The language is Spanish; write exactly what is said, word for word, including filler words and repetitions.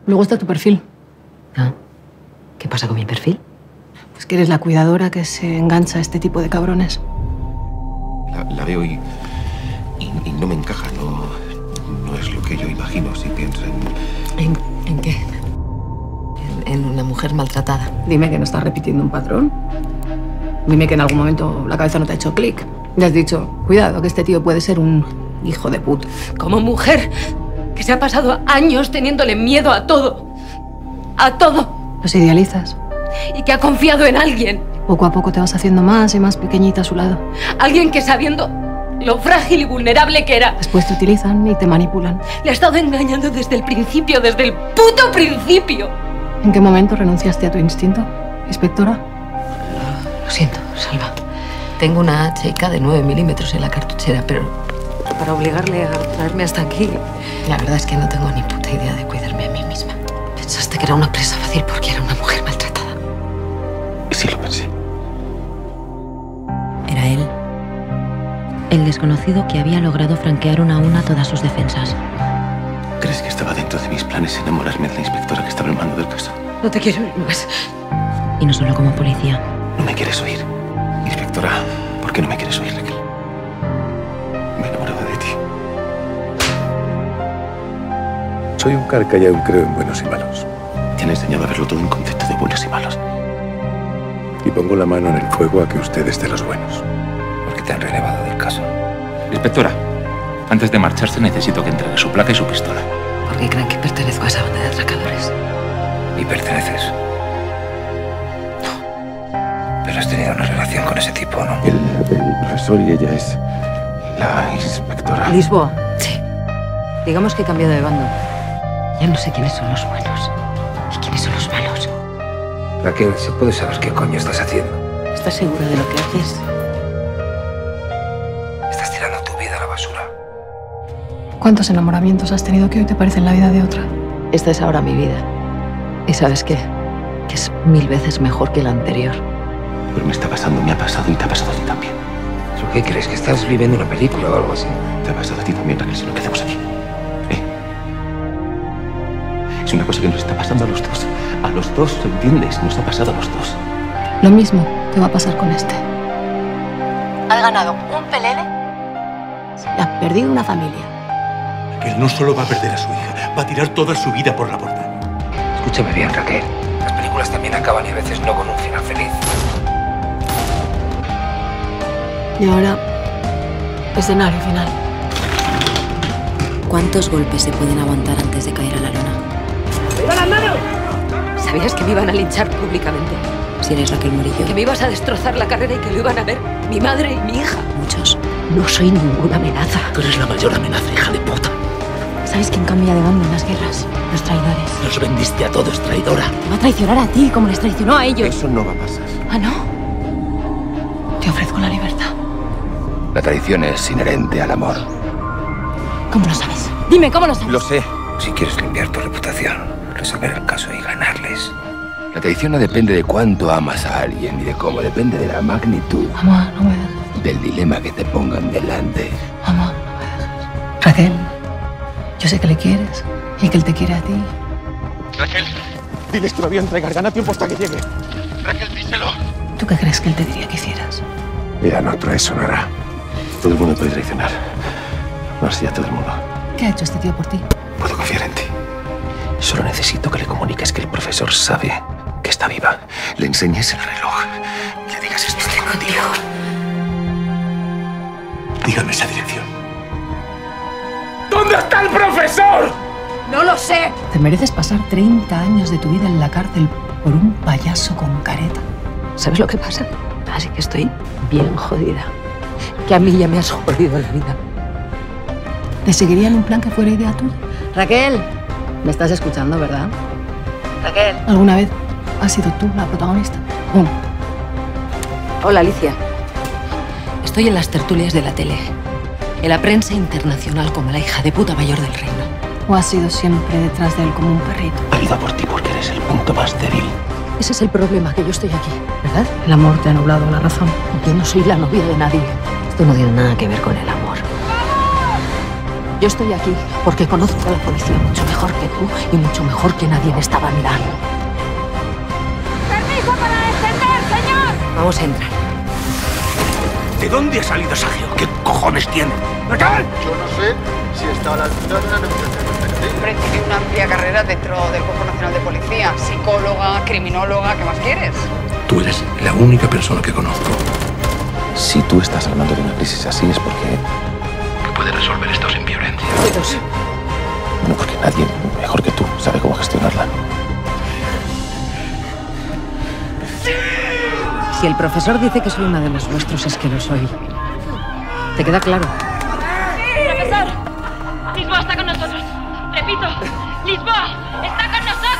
Me gusta tu perfil. Ah, ¿qué pasa con mi perfil? Pues que eres la cuidadora que se engancha a este tipo de cabrones. La, la veo y, y, y no me encaja, no, no es lo que yo imagino si pienso en... ¿En, en qué? En, en una mujer maltratada. Dime que no estás repitiendo un patrón. Dime que en algún momento la cabeza no te ha hecho clic. Le has dicho, cuidado, que este tío puede ser un hijo de puta. Como mujer que se ha pasado años teniéndole miedo a todo. A todo. Los idealizas. Y que ha confiado en alguien. Poco a poco te vas haciendo más y más pequeñita a su lado. Alguien que sabiendo lo frágil y vulnerable que era. Después te utilizan y te manipulan. Le ha estado engañando desde el principio, desde el puto principio. ¿En qué momento renunciaste a tu instinto, inspectora? Lo, lo siento, Salva. Tengo una H K de nueve milímetros en la cartuchera, pero para obligarle a traerme hasta aquí, la verdad es que no tengo ni puta idea de cuidarme a mí misma. Pensaste que era una presa fácil porque era una mujer maltratada. Sí, lo pensé. Era él, el desconocido que había logrado franquear una a una todas sus defensas. ¿Crees que estaba dentro de mis planes enamorarme de la inspectora que estaba al mando del caso? No te quiero oír más. Y no solo como policía. No me quieres oír. Inspectora, ¿por qué no me quieres oír, Raquel? Me he enamorado de ti. Soy un carca y aún creo en buenos y malos. Te han enseñado a verlo todo en concepto de buenos y malos. Y pongo la mano en el fuego a que usted es de los buenos. ¿Por qué te han relevado del caso? Inspectora, antes de marcharse necesito que entregue su placa y su pistola. ¿Por qué creen que pertenezco a esa banda de atracadores? ¿Y perteneces? No. Pero has tenido una relación con ese tipo, ¿no? El, el profesor y ella es la inspectora. Lisboa. Sí. Digamos que he cambiado de bando. Ya no sé quiénes son los buenos y quiénes son los malos. Raquel, ¿se puede saber qué coño estás haciendo? ¿Estás segura de lo que haces? Estás tirando tu vida a la basura. ¿Cuántos enamoramientos has tenido que hoy te parecen la vida de otra? Esta es ahora mi vida. ¿Y sabes qué? Que es mil veces mejor que la anterior. Pero me está pasando, me ha pasado y te ha pasado a ti también. ¿Pero qué crees? ¿Que estás viviendo una película o algo así? Te ha pasado a ti también, Raquel, si no quedamos aquí. ¿Eh? Es una cosa que nos está pasando a los dos. A los dos, ¿entiendes? Nos ha pasado a los dos. Lo mismo te va a pasar con este. ¿Has ganado un pelele? Y has perdido una familia. Que él no solo va a perder a su hija, va a tirar toda su vida por la borda. Escúchame bien, Raquel. Las películas también acaban y a veces no con un final feliz. Y ahora, escenario final. ¿Cuántos golpes se pueden aguantar antes de caer a la lona? ¡Arriba las manos! ¿Sabías que me iban a linchar públicamente? Si eres Raquel Murillo. Que me ibas a destrozar la carrera y que lo iban a ver mi madre y mi hija. Muchos. No soy ninguna amenaza. Tú eres la mayor amenaza, hija de puta. ¿Sabes quién cambia de bando en las guerras? Los traidores. Los vendiste a todos, traidora. Te va a traicionar a ti como les traicionó a ellos. Eso no va a pasar. ¿Ah, no? Te ofrezco la libertad. La traición es inherente al amor. ¿Cómo lo sabes? Dime, ¿cómo lo sabes? Lo sé. Si quieres limpiar tu reputación, resolver el caso y ganarles. La traición no depende de cuánto amas a alguien ni de cómo, depende de la magnitud. Mamá, no me dejes. Del dilema que te pongan delante. Mamá, no me dejes. Raquel, yo sé que le quieres y que él te quiere a ti. Raquel, diles que lo voy a entregar, gana tiempo hasta que llegue. Raquel, díselo. ¿Tú qué crees que él te diría que hicieras? Ella no traicionará. Todo el mundo puede traicionar. No así a todo el mundo. ¿Qué ha hecho este tío por ti? Puedo confiar en ti. Solo necesito que le comuniques que el profesor sabe que está viva. Le enseñes el reloj. Y le digas esto. Estoy contigo. Dígame esa dirección. ¿Dónde está el profesor? ¡No lo sé! Te mereces pasar treinta años de tu vida en la cárcel por un payaso con careta. ¿Sabes lo que pasa? Así que estoy bien jodida. Que a mí ya me has jodido la vida. ¿Te seguiría en un plan que fuera idea tuya? Raquel, me estás escuchando, ¿verdad? Raquel. ¿Alguna vez has sido tú la protagonista? Uno. Hola, Alicia. Estoy en las tertulias de la tele. En la prensa internacional como la hija de puta mayor del reino. ¿O has sido siempre detrás de él como un perrito? Ha ido a por ti porque eres el punto más débil. Ese es el problema, que yo estoy aquí, ¿verdad? El amor te ha nublado la razón. Yo no soy la novia de nadie. Esto no tiene nada que ver con el amor. Yo estoy aquí porque conozco a la policía mucho mejor que tú y mucho mejor que nadie en esta bandada. ¡Permiso para descender, señor! Vamos a entrar. ¿De dónde ha salido Sergio? ¿Qué cojones tiene? ¡Raquel! Yo no sé si está a la altura de una negociación mercantil. Hombre, tiene una amplia carrera dentro del Cuerpo Nacional de Policía. Psicóloga, criminóloga, ¿qué más quieres? Tú eres la única persona que conozco. Si tú estás hablando de una crisis así es porque... que puede resolver esto sin violencia. Todos. No, porque nadie mejor que tú sabe cómo gestionarla. Si el profesor dice que soy una de los vuestros, es que lo soy. ¿Te queda claro? ¡Profesor! Lisboa está con nosotros. Repito, Lisboa está con nosotros.